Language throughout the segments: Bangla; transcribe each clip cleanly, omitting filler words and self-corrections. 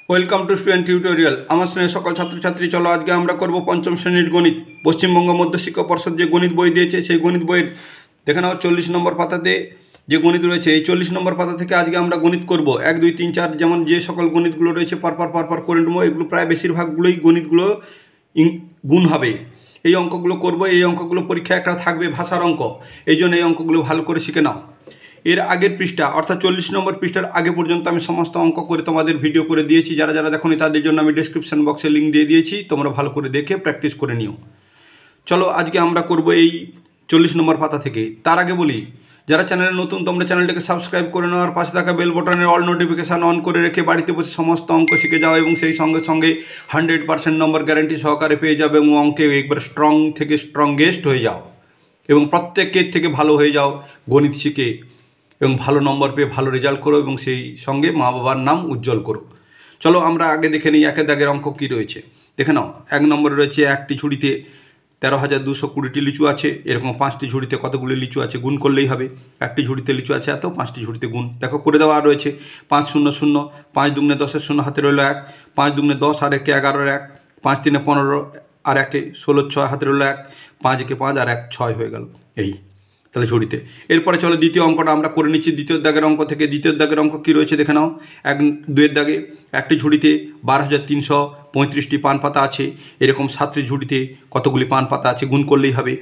Welcome to student tutorial. আমার শ্রেণীর সকল ছাত্রছাত্রী, চলো আজকে আমরা করব পঞ্চম শ্রেণীর গণিত। পশ্চিমবঙ্গ মধ্যশিক্ষা পর্ষদ যে গণিত বই দিয়েছে সেই গণিত বইয়ের দেখে নাও 40 নম্বর পাতাতে যে গণিত রয়েছে, এই 40 নম্বর পাতা থেকে আজকে আমরা গণিত করব 1 2 3 4, যেমন যে সকল গণিতগুলো রয়েছে পরপর করে নেবো। এগুলো প্রায় বেশিরভাগগুলোই গণিতগুলো গুণ হবে। এই অঙ্কগুলো করব, এই অঙ্কগুলো পরীক্ষা একটা থাকবে ভাষার অঙ্ক, এই জন্য এই অঙ্কগুলো ভালো করে শিখে নাও। এর আগের পৃষ্ঠা অর্থাৎ 40 নম্বর পৃষ্ঠার আগে পর্যন্ত আমি সমস্ত অঙ্ক করে তোমাদের ভিডিও করে দিয়েছি। যারা যারা দেখোনি তাদের জন্য আমি ডেসক্রিপশন বক্সে লিঙ্ক দিয়ে দিয়েছি, তোমরা ভালো করে দেখে প্র্যাকটিস করে নিও। চলো আজকে আমরা করব এই 40 নম্বর পাতা থেকে। তার আগে বলি, যারা চ্যানেলে নতুন তোমরা চ্যানেলটাকে সাবস্ক্রাইব করে নাও, আর পাশে থাকা বেল বটনের অল নোটিফিকেশান অন করে রেখে বাড়িতে বসে সমস্ত অঙ্ক শিখে যাও এবং সেই সঙ্গে সঙ্গে 100% নম্বর গ্যারান্টি সহকারে পেয়ে যাবে এবং অঙ্কে একবার স্ট্রং থেকে স্ট্রংগেস্ট হয়ে যাও এবং প্রত্যেকের থেকে ভালো হয়ে যাও গণিত শিখে এবং ভালো নম্বর পেয়ে ভালো রেজাল্ট করো এবং সেই সঙ্গে মা বাবার নাম উজ্জ্বল করো। চলো আমরা আগে দেখে নিই একের দাগের অঙ্ক কী রয়েছে। দেখে নাও, 1 নম্বরে রয়েছে একটি ঝুড়িতে 13,220টি লিচু আছে। এরকম 5টি ঝুড়িতে কতগুলি লিচু আছে গুণ করলেই হবে। একটি ঝুড়িতে লিচু আছে এত, 5টি ঝুড়িতে গুণ দেখো করে দেওয়া রয়েছে। 5 0 0, 5 দুগুণে 10-এর 0 হাতে রইল 1, 5 দুগুণে 10 আর 1 11-এর 1, 5 3 15 আর 1 16, 6 হাতে রইল 1, 5 1 5 আর 1 6 হয়ে গেল। এই তাহলে ঝুড়িতে। এরপরে চলো দ্বিতীয় অঙ্কটা আমরা করে নিচ্ছি দ্বিতীয় দাগের অঙ্ক থেকে। দ্বিতীয় দাগের অঙ্ক কী রয়েছে দেখে নাও। 2 দাগে একটি ঝুড়িতে 12,335টি পান পাতা আছে। এরকম 7টি ঝুড়িতে কতগুলি পান পাতা আছে গুণ করলেই হবে।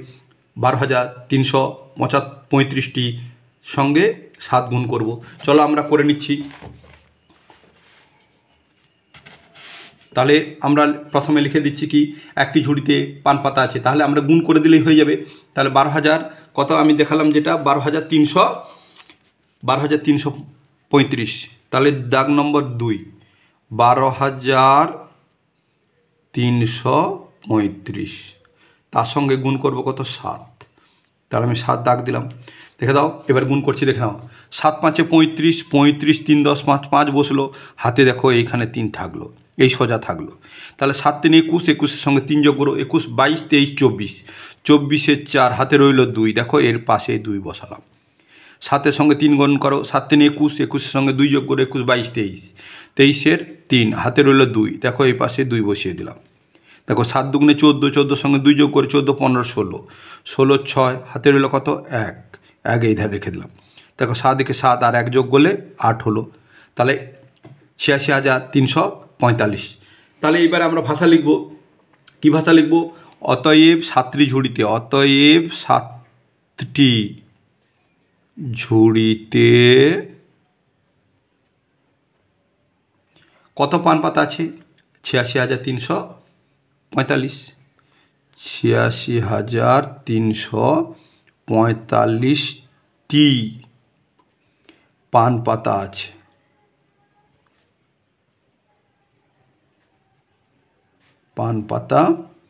12,335টি সঙ্গে 7 গুণ করব। চলো আমরা করে নিচ্ছি। তাহলে আমরা প্রথমে লিখে দিচ্ছি কি, একটি ঝুড়িতে পান পাতা আছে, তাহলে আমরা গুণ করে দিলেই হয়ে যাবে। তাহলে 12,000 কত আমি দেখালাম যেটা 12,335। তাহলে দাগ নম্বর 2 12,335, তার সঙ্গে গুণ করব কত 7। তাহলে আমি 7 দাগ দিলাম, দেখে দাও। এবার গুণ করছি দেখে নাও। 7 5 35, 35 3 10 5, 5 বসলো হাতে, দেখো এইখানে 3 থাকলো, এই সোজা থাকলো। তাহলে 7 3 21, 21-এর সঙ্গে 3 যোগ করো, 21 22 23 24, 24-এর 4 হাতে রইল 2, দেখো এর পাশে 2 বসালাম। 7-এর সঙ্গে 3 গুণ করো, 7 3 21, 21-এর সঙ্গে 2 যোগ করো, 21 22 23, 23-এর 3 হাতে রইল 2, দেখো এই পাশে 2 বসিয়ে দিলাম। দেখো 7 দুগুণে 14, 14-এর সঙ্গে 2 যোগ করে 14 15 16, 16 6 হাতে রইল কত 1, 1 এই ধারে রেখে দিলাম। দেখো 7 একে 7 আর 1 যোগ করলে 8 হলো। তাহলে 86,345। তাহলে এবার আমরা ভাষা লিখব। কি ভাষা লিখব? অতএব 7টি ঝুড়িতে, অতএব 7টি ঝুড়িতে কত পান পাতা আছে? 86,345। 86,345টি পান পাতা আছে। পান পাতা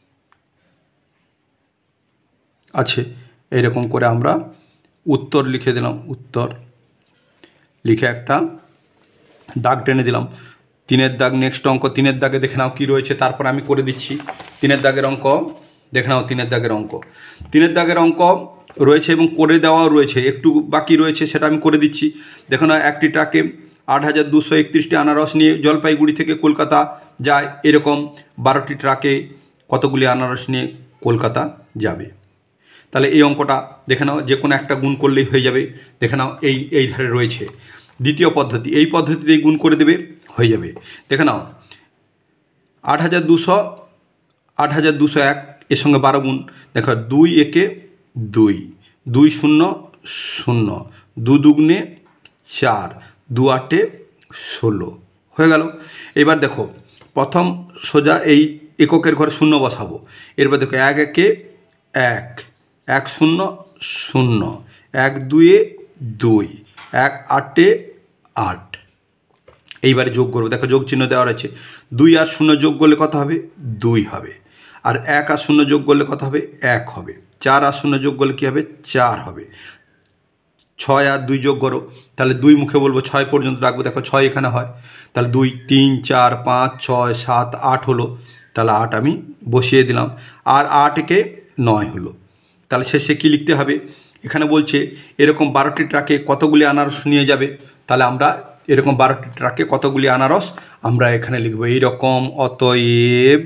আছে, এরকম করে আমরা উত্তর লিখে দিলাম। উত্তর লিখে একটা দাগ টেনে দিলাম। 3-এর দাগ নেক্সট অঙ্ক। 3-এর দাগে দেখে নাও কী রয়েছে, তারপর আমি করে দিচ্ছি। 3-এর দাগের অঙ্ক দেখে নাও। 3-এর দাগের অঙ্ক, 3-এর দাগের অঙ্ক রয়েছে এবং করে দেওয়াও রয়েছে, একটু বাকি রয়েছে সেটা আমি করে দিচ্ছি। দেখো না, একটি ট্রাকে 8,231টি আনারস নিয়ে জলপাইগুড়ি থেকে কলকাতা যায়। এরকম 12টি ট্রাকে কতগুলি আনারস নিয়ে কলকাতা যাবে। তাহলে এই অঙ্কটা দেখে নাও, যে কোনো একটা গুণ করলেই হয়ে যাবে। দেখে নাও এই ধারে রয়েছে দ্বিতীয় পদ্ধতি, এই পদ্ধতিতেই গুণ করে দেবে, হয়ে যাবে। দেখে নাও 8,200, 8,201 এর সঙ্গে 12 গুণ। দেখো 2 একে 2, 2 0 0, 2 দুগুণে 4, 2 8 16 হয়ে গেল। এবার দেখো প্রথম সোজা এই এককের ঘরে 0 বসাবো। এরপর দেখো 1 একে 1, 1 0 0, 1 2 2, 1 8 8। এইবারে যোগ করবো। দেখো যোগ চিহ্ন দেওয়া রয়েছে। 2 আর 0 যোগ করলে কত হবে? 2 হবে। আর 1 আর 0 যোগ করলে কত হবে? 1 হবে। 4 আর 0 যোগ করলে কী হবে? 4 হবে। 6 আর 2 যোগ করো, তাহলে 2 মুখে বলবো, 6 পর্যন্ত রাখবো। দেখো 6 এখানে হয়, তাহলে 2 3 4 5 6 7 8 হলো। তাহলে 8 আমি বসিয়ে দিলাম। আর 8 একে 9 হলো। তাহলে শেষে কী লিখতে হবে? এখানে বলছে এরকম 12টি ট্রাকে কতগুলি আনারস নিয়ে যাবে। তাহলে আমরা এরকম 12টি ট্রাকে কতগুলি আনারস আমরা এখানে লিখব এইরকম। অতএব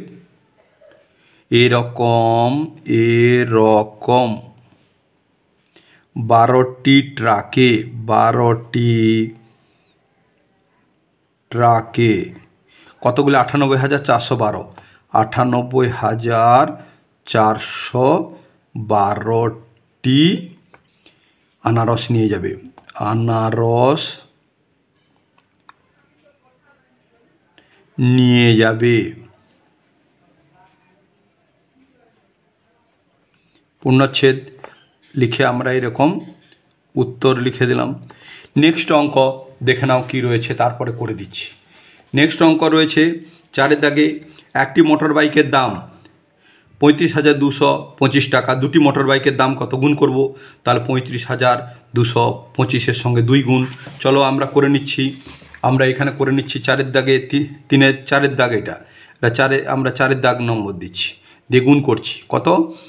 এরকম 12টি ট্রাকে কতগুলি 98,412 98,412টি আনারস নিয়ে যাবে। আনারস নিয়ে যাবে। পূর্ণচ্ছেদ লিখে আমরা এরকম উত্তর লিখে দিলাম। নেক্সট অঙ্ক দেখে নাও কি রয়েছে, তারপরে করে দিচ্ছি। নেক্সট অঙ্ক রয়েছে 4 দাগে একটি মোটর বাইকের দাম 35,225 টাকা। দুটি মোটর বাইকের দাম কত গুণ করব? তাহলে 35,225 সঙ্গে 2 গুণ। চলো আমরা করে নিচ্ছি। আমরা এখানে করে নিচ্ছি 4 দাগে 4 দাগ, এটা 4 আমরা 4 দাগ নম্বর দিচ্ছি, দিয়ে গুণ করছি। কত?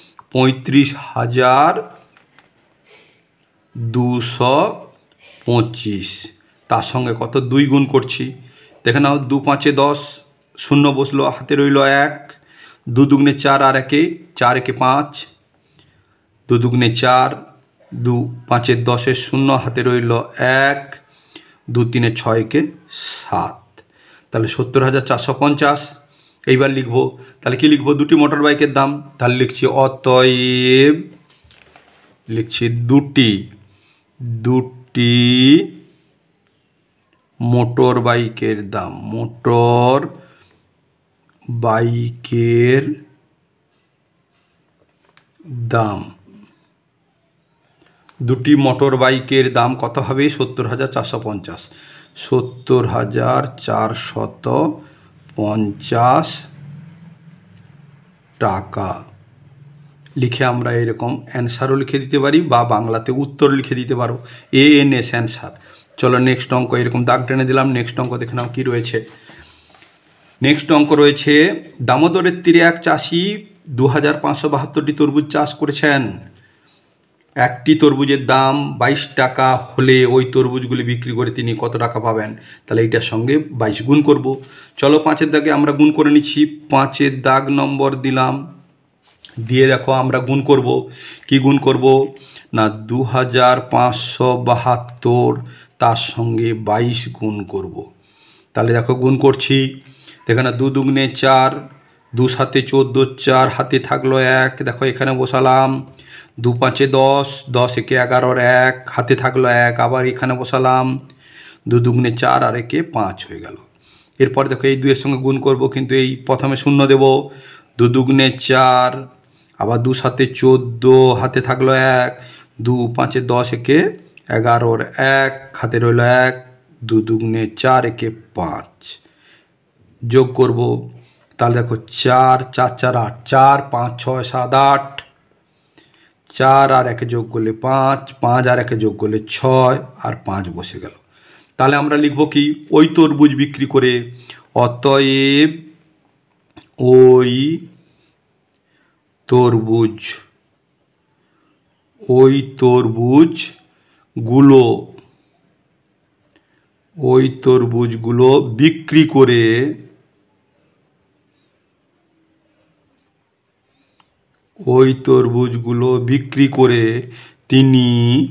35,225 তার সঙ্গে কত 2 গুণ করছি। দেখে নাও 2 5 10, 0 বসলো, হাতে রইল 1, 2 দুগুণে 4 আর 1 4 1 5, 2 দুগুণে 4, 2 5 10 0, হাতে রইল 1, 2 3 6 7, তাহলে 70,450। এইবার লিখবো, তাহলে কি লিখবো? দুটি মোটর বাইকের দাম, তাহলে লিখছি অতএব লিখছি দুটি মোটর বাইকের দাম। মোটর বাইকের দাম, দুটি মোটর বাইকের দাম কত হবে? 70,450, 70,450 টাকা লিখে আমরা এরকম অ্যান্সারও লিখে দিতে পারি বা বাংলাতে উত্তর লিখে দিতে পারো, ANS অ্যান্সার। চলো নেক্সট অঙ্ক এরকম দাগ টেনে দিলাম। নেক্সট অঙ্ক দেখে নাও কি রয়েছে। নেক্সট অঙ্ক রয়েছে দামোদরের তীরে এক চাষি 2,572টি তরমুজ চাষ করেছেন। একটি তরমুজের দাম 22 টাকা হলে ওই তরমুজগুলি বিক্রি করে তিনি কত টাকা পাবেন? তাহলে এইটার সঙ্গে 22 গুণ করব। চলো 5 দাগে আমরা গুণ করে নিচ্ছি। 5 দাগ নম্বর দিলাম, দিয়ে দেখো আমরা গুণ করব। কি গুণ করব না 2,572 তার সঙ্গে 22 গুণ করব। তাহলে দেখো গুণ করছি। দেখো না 2 দুগুণে 4, 2 7 14, 4 হাতে থাকলো 1, দেখো এখানে বসালাম। 2 5 10, 10 1 11 1, হাতে থাকলো 1, আবার এখানে বসালাম। 2 দুগুণে 4 আর 1 5 হয়ে গেল। এরপর দেখো এই 2 এর সঙ্গে গুণ করব, কিন্তু এই প্রথমে শূন্য দেব। 2 দুগুণে 4, আবার 2 7 14, হাতে থাকলো 1, 2 5 10 1 11 1, হাতে রইল 1, 2 দুগুণে 4 1 5 যোগ করব। তাহলে দেখো 4 4 4 8, 4 5 6 7 8, 4 আর 1 যোগ করলে 5, 5 আর 1 যোগ করলে 6, আর 5 বসে গেল। তাহলে আমরা লিখব কি? ওই তরমুজ বিক্রি করে। অতএব ওই তরমুজগুলো বিক্রি করে তিনি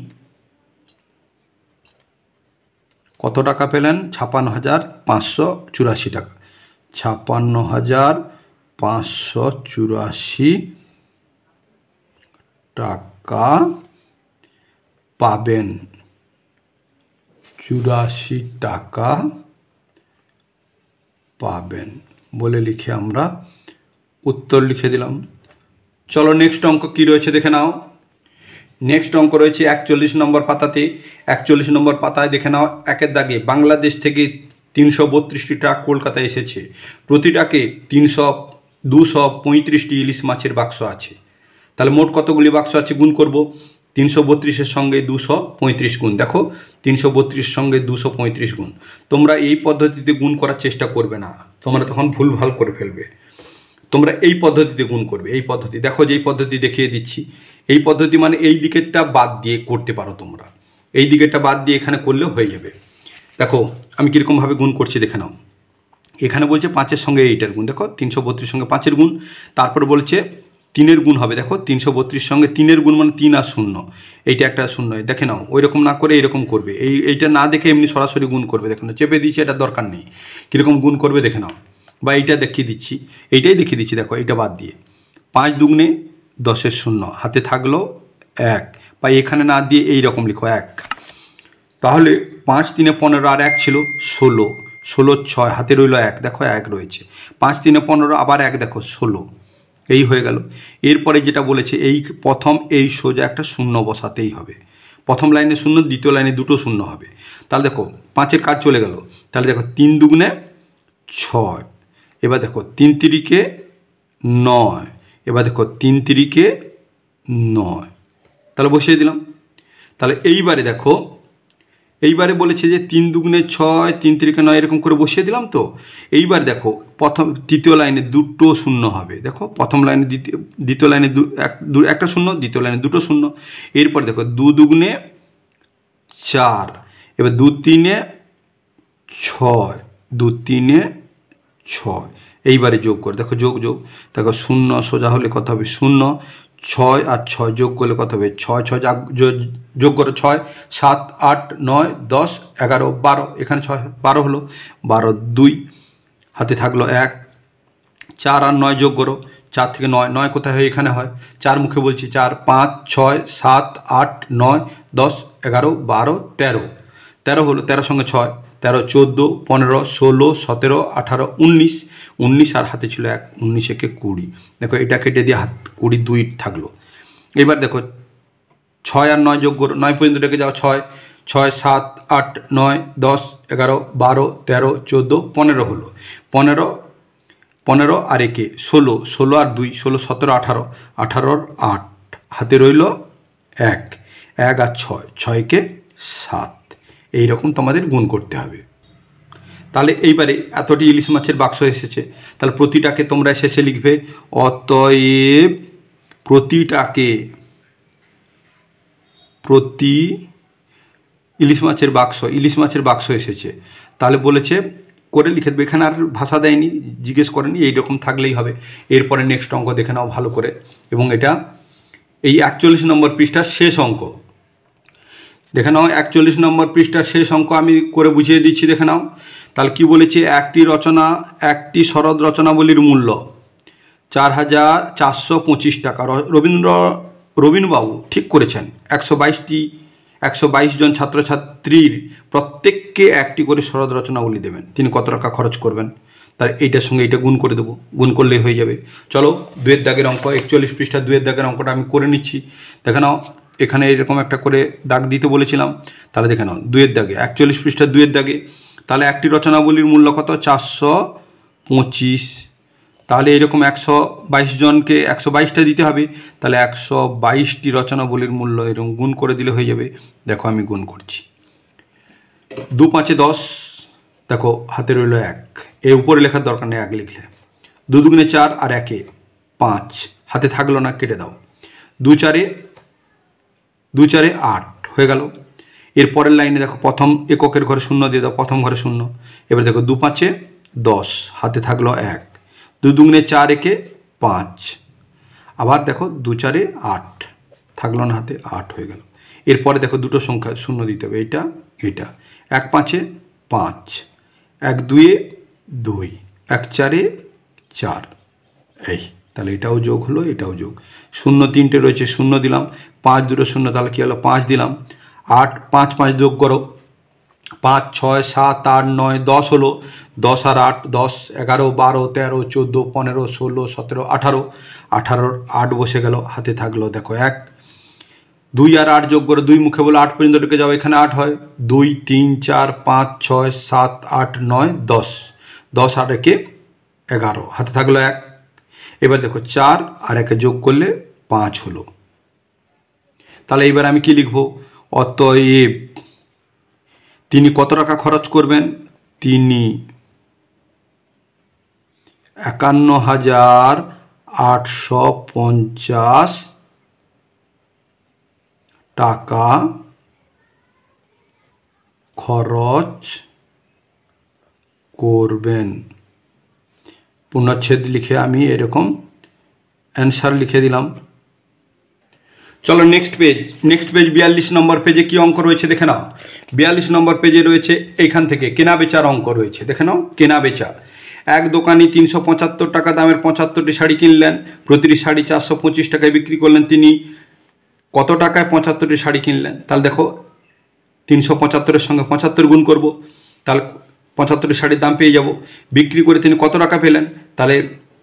কত টাকা পেলেন? 56,584 টাকা। 56,584 টাকা পাবেন। 84 টাকা পাবেন বলে লিখে আমরা উত্তর লিখে দিলাম। চলো নেক্সট অঙ্ক কি রয়েছে দেখে নাও। নেক্সট অঙ্ক রয়েছে 41 নম্বর পাতাতে। 41 নম্বর পাতায় দেখে নাও, 1 দাগে বাংলাদেশ থেকে 332টি ট্রাক কলকাতায় এসেছে। প্রতি ট্রাকে 235টি ইলিশ মাছের বাক্স আছে। তাহলে মোট কতগুলি বাক্স আছে গুণ করব। 332 সঙ্গে 235 গুণ। দেখো 332 সঙ্গে 235 গুণ। তোমরা এই পদ্ধতিতে গুণ করার চেষ্টা করবে না, তোমরা তখন ভুলভাল করে ফেলবে। তোমরা এই পদ্ধতিতে গুণ করবে। এই পদ্ধতি দেখো, যেই পদ্ধতি দেখিয়ে দিচ্ছি, এই পদ্ধতি মানে এই দিকেরটা বাদ দিয়ে করতে পারো তোমরা। এই দিকেরটা বাদ দিয়ে এখানে করলেও হয়ে যাবে। দেখো আমি কীরকমভাবে গুণ করছি দেখে নাও। এখানে বলছে 5-এর সঙ্গে এইটার গুণ, দেখো 332 সঙ্গে 5-এর গুণ, তারপর বলছে 3-এর গুণ হবে, দেখো 332 সঙ্গে 3-এর গুণ মানে 3 আর 0, এইটা একটা 0, দেখে নাও। ওই রকম না করে এরকম করবে, এইটা না দেখে এমনি সরাসরি গুণ করবে, দেখে নাও চেপে দিচ্ছি, এটা দরকার নেই, কীরকম গুণ করবে দেখে নাও। বা এইটা দেখিয়ে দিচ্ছি, এইটাই দেখিয়ে দিচ্ছি, দেখো এইটা বাদ দিয়ে 5 দুগুণে 10-এর 0, হাতে থাকলো 1, বা এখানে না দিয়ে এইরকম লিখো 1। তাহলে 5 3 15 আর 1 ছিল 16, 16 6, হাতে রইল 1, দেখো 1 রয়েছে, 5 3 15 আবার 1, দেখো 16, এই হয়ে গেল। এরপরে যেটা বলেছে এই প্রথম এই সোজা একটা 0 বসাতেই হবে, প্রথম লাইনে 0, দ্বিতীয় লাইনে দুটো 0 হবে। তাহলে দেখো 5-এর কাজ চলে গেল। তাহলে দেখো 3 দুগুণে 6, এবার দেখো 3 তিরিকে 9, এবার দেখো 3 তিরিকে 9, তাহলে বসিয়ে দিলাম। তাহলে এইবারে দেখো, এইবারে বলেছে যে 3 দুগুণে 6, 3 তিরিকে 9, এরকম করে বসিয়ে দিলাম। তো এইবার দেখো তৃতীয় লাইনে দুটো 0 হবে, দেখো প্রথম লাইনে দ্বিতীয় লাইনে একটা 0, দ্বিতীয় লাইনে দুটো 0। এরপর দেখো 2 দুগুণে 4, এবার 2 3 6, 2 3 6, এইবারে যোগ করে দেখো, যোগ দেখো 0 সোজা হলে কত হবে 0, 6 আর 6 যোগ করলে কত হবে 6, 6 যোগ করো 6, 7 8 9 10 11 12, এখানে 6 12 হলো, 12 2, হাতে থাকলো 1, 4 আর 9 যোগ করো, 4 থেকে 9, 9 কোথায় হয় এখানে হয়, 4 মুখে বলছি, 4 5 6 7 8 9 10 11 12 13, 13 হলো, 13 সঙ্গে 6, 13 14 15 16 17 18 19, 19 আর হাতে ছিল 1, 19 একে 20, দেখো এটা কেটে দিয়ে হাত 20 2 থাকলো। এবার দেখো 6 আর 9 যোগ করো, 9 পর্যন্ত রেখে যাও, 6 6 7 8 9 10 11 12 13 14 15 হলো, 15 আর একে 16, 16 আর 2 16 17 18, 18 আর 8, হাতে রইল 1, 1 আর 6, 6 কে 7, এইরকম তোমাদের গুণ করতে হবে। তাহলে এইবারে এতটি ইলিশ মাছের বাক্স এসেছে, তাহলে প্রতিটাকে তোমরা শেষে লিখবে অতএব প্রতিটাকে, প্রতি ইলিশ মাছের বাক্স এসেছে, তাহলে বলেছে করে লিখে দেবে, এখানে আর ভাষা দেয়নি, জিজ্ঞেস করেনি, এইরকম থাকলেই হবে। এরপরে নেক্সট অঙ্ক দেখে নাও ভালো করে, এবং এটা এই 41 নম্বর পৃষ্ঠার শেষ অঙ্ক দেখে নাও। 41 নম্বর পৃষ্ঠার শেষ অঙ্ক আমি করে বুঝিয়ে দিচ্ছি, দেখে নাও। তাহলে কি বলেছে, একটি শরৎ রচনাবলীর মূল্য 4,425 টাকা। রবীন্দ্রবাবু ঠিক করেছেন 122 জন ছাত্রছাত্রীর প্রত্যেককে একটি করে শরৎ রচনাবলী দেবেন, তিনি কত টাকা খরচ করবেন। তার এইটার সঙ্গে এইটা গুণ করে দেবো, গুণ করলেই হয়ে যাবে। চলো 2-এর দাগের অঙ্ক, 41 পৃষ্ঠা 2-এর দাগের অঙ্কটা আমি করে নিচ্ছি, দেখে নাও। এখানে এরকম একটা করে দাগ দিতে বলেছিলাম, তাহলে দেখে নাও 2-এর দাগে 41 পৃষ্ঠা 2-এর দাগে, তাহলে একটি রচনাবলীর মূল্য কত 425, তাহলে এরকম 122 জনকে 122টা দিতে হবে, তাহলে 122টি রচনাবলীর মূল্য এরকম গুণ করে দিলে হয়ে যাবে। দেখো আমি গুণ করছি, 2 5 10, দেখো হাতে রইল 1, এর উপরে লেখার দরকার নেই, 1 লিখলে। 2 দুগুণে 4 আর 1 5, হাতে থাকলো না, কেটে দাও। 2 4 8 হয়ে গেল। এর পরের লাইনে দেখো প্রথম এককের ঘরে 0 দিয়ে দাও, প্রথম ঘরে 0। এবার দেখো 2 5 10, হাতে থাকলো 1, 2 দুগুণে 4 1 5, আবার দেখো 2 4 8, থাকলো না হাতে, 8 হয়ে গেল। এরপরে দেখো দুটো সংখ্যা 0 দিতে হবে, এটা 1 5 5, 1 2 2, 1 4 4, এই তাহলে এটাও যোগ হলো, এটাও যোগ। 0 3টে রয়েছে, 0 দিলাম, 5 2 0, তাহলে কী হলো 5 দিলাম। 8 5 5 যোগ করো, 5 6 7 8 9 10 হলো, 10 আর 8 10 11 12 13 14 15 16 17 18, 18 8 বসে গেল, হাতে থাকলো দেখো 1। 2 আর 8 যোগ করে, 2 মুখে বলে 8 পর্যন্ত ঢুকে যাও, এখানে 8 হয়। 2 3 4 5 6 7 8 9 10, 10 আর 1 11, হাতে থাকলো 1। এবার দেখো 4 আর 1 যোগ করলে 5 হলো। তাহলে এবার আমি কি লিখব, অতএব তিনি কত টাকা খরচ করবেন, তিনি 51,850 টাকা খরচ করবেন। পূর্ণচ্ছেদ লিখে আমি এরকম অ্যান্সার লিখে দিলাম। চলো নেক্সট পেজ 42 নম্বর পেজে কি অঙ্ক রয়েছে দেখে নাও। 42 নম্বর পেজে রয়েছে এইখান থেকে কেনা বেচার অঙ্ক রয়েছে, দেখে নাও। কেনা বেচা, এক দোকানি 375 টাকা দামের 75টি শাড়ি কিনলেন, প্রতিটি শাড়ি 425 টাকায় বিক্রি করলেন। তিনি কত টাকায় 75টি শাড়ি কিনলেন? তাহলে দেখো 375-এর সঙ্গে 75 গুণ করব, তাহলে 75টি শাড়ির দাম পেয়ে যাব। বিক্রি করে তিনি কত টাকা পেলেন? তাহলে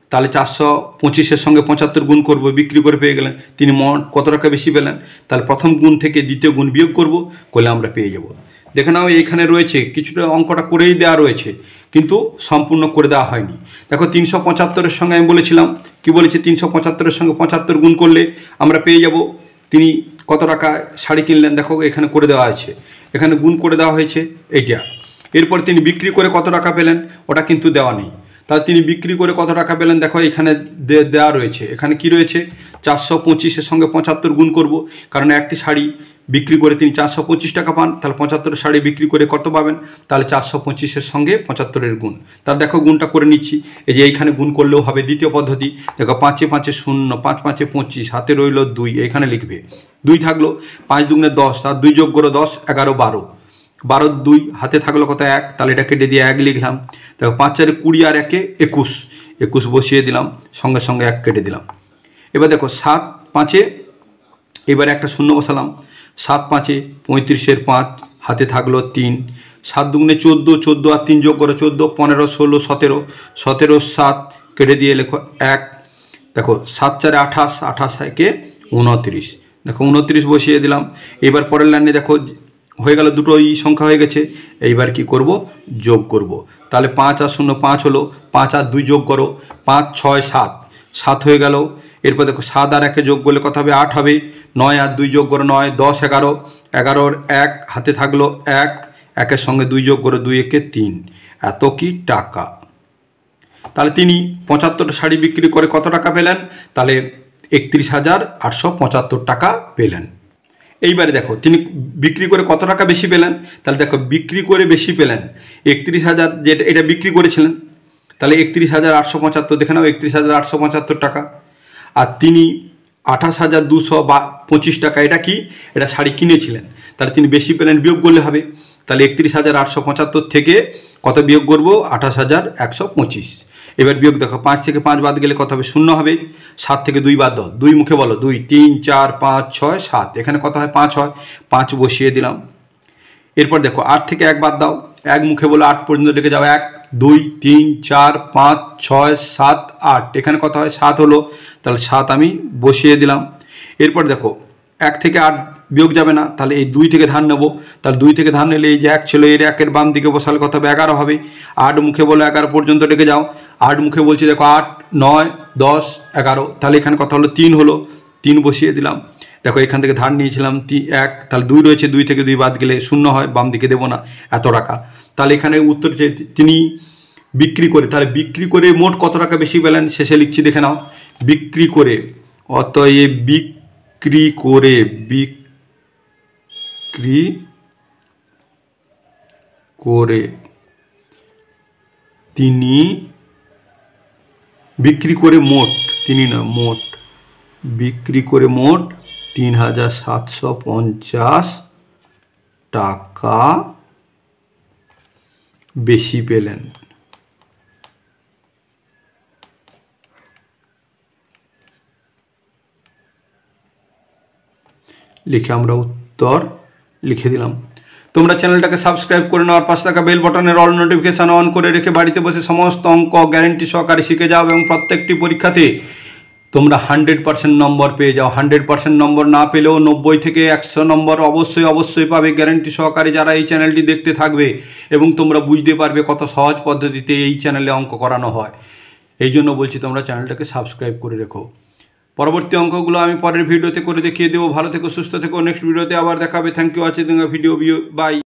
425-এর সঙ্গে 75 গুণ করব, বিক্রি করে পেয়ে গেলেন। তিনি কত টাকা বেশি পেলেন? তাহলে প্রথম গুণ থেকে দ্বিতীয় গুণ বিয়োগ করব, করলে আমরা পেয়ে যাব। দেখে নাও এইখানে রয়েছে কিছুটা অঙ্কটা করেই দেওয়া রয়েছে, কিন্তু সম্পূর্ণ করে দেওয়া হয়নি। দেখো 375-এর সঙ্গে আমি বলেছিলাম, কি বলেছি, 375-এর সঙ্গে 75 গুণ করলে আমরা পেয়ে যাব তিনি কত টাকা শাড়ি কিনলেন। দেখো এখানে করে দেওয়া আছে, এখানে গুণ করে দেওয়া হয়েছে এইটা। এরপর তিনি বিক্রি করে কত টাকা পেলেন, ওটা কিন্তু দেওয়া নেই। তাহলে তিনি বিক্রি করে কত টাকা পেলেন, দেখো এখানে দেওয়া রয়েছে। এখানে কি রয়েছে, 425-এর সঙ্গে 75 গুণ করব, কারণ একটি শাড়ি বিক্রি করে তিনি 425 টাকা পান। তাহলে 75 শাড়ি বিক্রি করে কত পাবেন? তাহলে 425-এর সঙ্গে 75-এর গুণ। তাহলে দেখো গুণটা করে নিচ্ছি, এই যে এইখানে গুণ করলেও হবে। দ্বিতীয় পদ্ধতি দেখো, 5 5 0, 5 5 25, হাতে রইল 2, এখানে লিখবে 2 থাকলো, 5 2 10, তার 2 যোগ করো 10, 11 12, 12 2, হাতে থাকলো কত 1, তাহলে এটা কেটে দিয়ে 1 লিখলাম। দেখো 5 4 20 আর 1 21, 21 বসিয়ে দিলাম, সঙ্গে সঙ্গে 1 কেটে দিলাম। এবার দেখো 7 5, এবার একটা শূন্য বসালাম। 7 5 35-এর 5, হাতে থাকলো 3, 7 2 14, 14 আর 3 যোগ করো 14, 15 16 17, 17 7, কেটে দিয়ে লেখো 1। দেখো 7 4 28, 28 1 29, দেখো 29 বসিয়ে দিলাম। এবার পরের লাইনে দেখো হয়ে গেল, দুটো সংখ্যা হয়ে গেছে। এইবার কি করব, যোগ করব। তাহলে 5 আর 0 5 হলো, 5 আর 2 যোগ করো, 5 6 7, 7 হয়ে গেল। এরপর দেখো 7 আর 1 যোগ করলে কত হবে, 8 হবে। 9 আর 2 যোগ করো 9, 10 11, 11-র 1, হাতে থাকলো 1, 1-এর সঙ্গে 2 যোগ করো, 2 1 3, এত কি টাকা। তাহলে তিনি 75 শাড়ি বিক্রি করে কত টাকা পেলেন? তাহলে 31,875 টাকা পেলেন। এইবারে দেখো তিনি বিক্রি করে কত টাকা বেশি পেলেন। তাহলে দেখো বিক্রি করে বেশি পেলেন 31,000, যেটা এটা বিক্রি করেছিলেন, তাহলে 31,875, দেখে নাও 31,875 টাকা। আর তিনি 28,225 টাকা, এটা কি, এটা শাড়ি কিনেছিলেন। তাহলে তিনি বেশি পেলেন, বিয়োগ করলে হবে। তাহলে 31,875 থেকে কত বিয়োগ করব, 28,125। এবার বিয়োগ দেখো, 5 থেকে 5 বাদ গেলে কত হবে, 0 হবে। 7 থেকে 2 বাদ দাও, 2 মুখে বলো, 2 3 4 5 6 7, এখানে কত হয়, 5 হয়, 5 বসিয়ে দিলাম। এরপর দেখো 8 থেকে 1 বাদ দাও, 1 মুখে বলো, 8 পর্যন্ত ডেকে যাও, 1 2 3 4 5 6 7 8, এখানে কত হয়, 7 হলো। তাহলে 7 আমি বসিয়ে দিলাম। এরপর দেখো 1 থেকে 8 বিয়োগ যাবে না, তাহলে এই 2 থেকে ধান নেবো। তাহলে 2 থেকে ধান নিলে এই যে 1 ছিল, এর 1-এর বাম দিকে বসালে কত হবে, 11 হবে। 8 মুখে বলো, 11 পর্যন্ত ডেকে যাও। 8 মুখে বলছি দেখো, 8 9 10 11, তাহলে এখানে কত হলো, 3 হলো। 3 বসিয়ে দিলাম। দেখো এখান থেকে ধার নিয়েছিলাম 1, তাহলে 2 রয়েছে, 2 থেকে 2 বাদ গেলে 0 হয়, বাম দিকে দেবো না, এত টাকা। তাহলে এখানে উত্তর তিনি বিক্রি করে, তাহলে বিক্রি করে মোট কত টাকা বেশি পেলেন, শেষে লিখছি, দেখে নাও। বিক্রি করে, অতএব বিক্রি করে তিনি বিক্রি করে মোট, তিনি না মোট, বিক্রি করে মোট 3,750 টাকা বেশি পেলেন। লিখে আমরা উত্তর লিখে দিলাম। তোমরা চ্যানেলটাকে সাবস্ক্রাইব করে নাও আর পাশে থাকা বেল বাটনের অল নোটিফিকেশান অন করে রেখে বাড়িতে বসে সমস্ত অঙ্ক গ্যারেন্টি সহকারে শিখে যাও এবং প্রত্যেকটি পরীক্ষাতে তোমরা 100% নম্বর পেয়ে যাও। 100% নম্বর না পেলেও 90 থেকে 100 নম্বর অবশ্যই পাবে গ্যারেন্টি সহকারে, যারা এই চ্যানেলটি দেখতে থাকবে। এবং তোমরা বুঝতে পারবে কত সহজ পদ্ধতিতে এই চ্যানেলে অঙ্ক করানো হয়। এই জন্য বলছি তোমরা চ্যানেলটাকে সাবস্ক্রাইব করে রেখো। পরবর্তী অঙ্কগুলো আমি পরের ভিডিওতে করে দেখিয়ে দেবো। ভালো থেকো, সুস্থ থেকো। নেক্সট ভিডিওতে আবার দেখাবে। Thank you watching video. By.